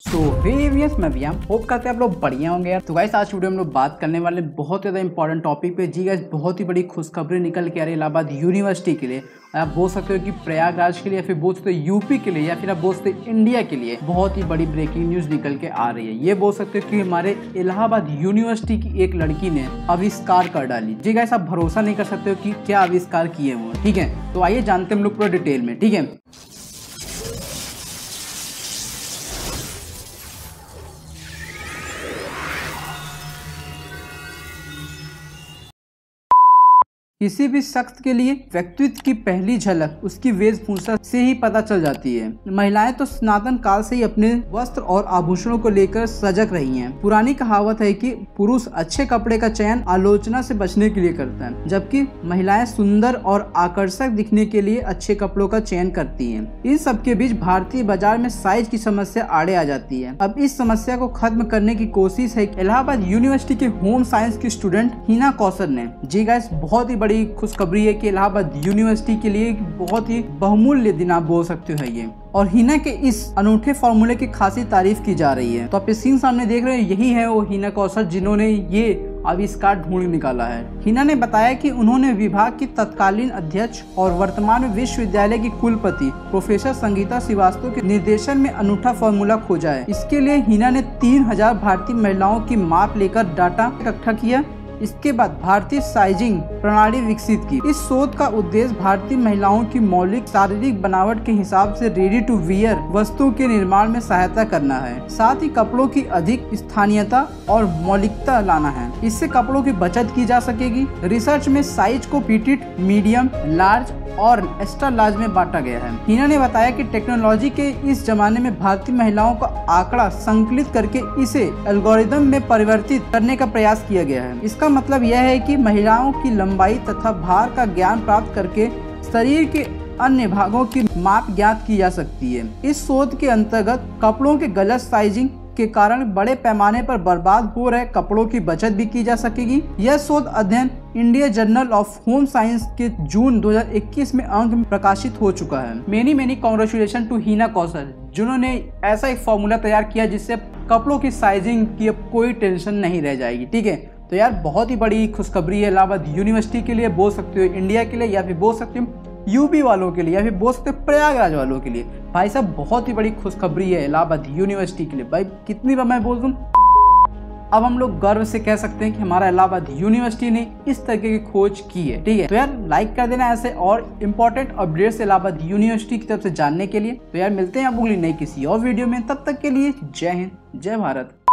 मैं भी होप करते हैं आप लोग बढ़िया होंगे यार। तो गाइस आज वीडियो में हम लोग बात करने वाले बहुत ज़्यादा इंपॉर्टेंट टॉपिक पे। जी गाइस बहुत ही बड़ी खुशखबरी निकल के आ रही है इलाहाबाद यूनिवर्सिटी के लिए। आप बोल सकते हो कि प्रयागराज के लिए, या फिर बोल सकते हो यूपी के लिए, या फिर आप बोल सकते हो इंडिया के लिए बहुत ही बड़ी ब्रेकिंग न्यूज़ निकल के आ रही है। ये बोल सकते हो कि हमारे इलाहाबाद यूनिवर्सिटी की एक लड़की ने आविष्कार कर डाली। जी गाइस आप भरोसा नहीं कर सकते हो कि क्या आविष्कार किए वो, ठीक है। तो आइए जानते हैं हम लोग पूरा डिटेल में, ठीक है। किसी भी शख्स के लिए व्यक्तित्व की पहली झलक उसकी वेशभूषा से ही पता चल जाती है। महिलाएं तो सनातन काल से ही अपने वस्त्र और आभूषणों को लेकर सजग रही हैं। पुरानी कहावत है कि पुरुष अच्छे कपड़े का चयन आलोचना से बचने के लिए करता है, जबकि महिलाएं सुंदर और आकर्षक दिखने के लिए अच्छे कपड़ों का चयन करती हैं। इन सबके बीच भारतीय बाजार में साइज की समस्या आड़े आ जाती है। अब इस समस्या को खत्म करने की कोशिश है इलाहाबाद यूनिवर्सिटी के होम साइंस की स्टूडेंट हिना कौसर ने। जी गाइस बहुत ही बड़ी खुशखबरी है कि इलाहाबाद यूनिवर्सिटी के लिए बहुत ही बहुमूल्य दिन आप बोल सकते हो ये। और हिना के इस अनूठे फॉर्मूले की खासी तारीफ की जा रही है। तो आप स्क्रीन सामने देख रहे हैं, यही है वो हिना कौसर जिन्होंने ये आविष्कार ढूंढ निकाला है। हिना ने बताया कि उन्होंने विभाग की तत्कालीन अध्यक्ष और वर्तमान में विश्वविद्यालय की कुलपति प्रोफेसर संगीता श्रीवास्तव के निर्देशन में अनूठा फॉर्मूला खोजा है। इसके लिए हिना ने 3000 भारतीय महिलाओं की माप लेकर डाटा इकट्ठा किया। इसके बाद भारतीय साइजिंग प्रणाली विकसित की। इस शोध का उद्देश्य भारतीय महिलाओं की मौलिक शारीरिक बनावट के हिसाब से रेडी टू वियर वस्तुओं के निर्माण में सहायता करना है। साथ ही कपड़ों की अधिक स्थानीयता और मौलिकता लाना है। इससे कपड़ों की बचत की जा सकेगी। रिसर्च में साइज को पिटिट, मीडियम, लार्ज और एक्स्ट्रा लार्ज में बांटा गया है। हिना ने बताया कि टेक्नोलॉजी के इस जमाने में भारतीय महिलाओं का आंकड़ा संकलित करके इसे एल्गोरिदम में परिवर्तित करने का प्रयास किया गया है। इसका मतलब यह है कि महिलाओं की लंबाई तथा भार का ज्ञान प्राप्त करके शरीर के अन्य भागों की माप ज्ञात की जा सकती है। इस शोध के अंतर्गत कपड़ों के गलत साइजिंग के कारण बड़े पैमाने पर बर्बाद हो रहे कपड़ों की बचत भी की जा सकेगी। यह शोध अध्ययन India journal of home science के जून 2021 में अंक में प्रकाशित हो चुका है। Many congratulation to Hina Kausar, जिन्होंने ऐसा एक फॉर्मूला तैयार किया जिससे कपड़ों की साइजिंग की अब कोई टेंशन नहीं रह जाएगी, ठीक है। तो यार बहुत ही बड़ी खुशखबरी है इलाहाबाद यूनिवर्सिटी के लिए, बोल सकते हो इंडिया के लिए, या फिर बोल सकते हो यूपी वालों के लिए, या फिर बोल सकते हो प्रयागराज वालों के लिए। भाई साहब बहुत ही बड़ी खुशखबरी है इलाहाबाद यूनिवर्सिटी के लिए। भाई कितनी बार मैं बोल दूं, अब हम लोग गर्व से कह सकते हैं कि हमारा इलाहाबाद यूनिवर्सिटी ने इस तरीके की खोज की है, ठीक है। तो यार लाइक कर देना ऐसे और इम्पोर्टेंट अपडेट्स इलाहाबाद यूनिवर्सिटी की तरफ से जानने के लिए। तो यार मिलते हैं आप अगली नई किसी और वीडियो में, तब तक के लिए जय हिंद, जय भारत।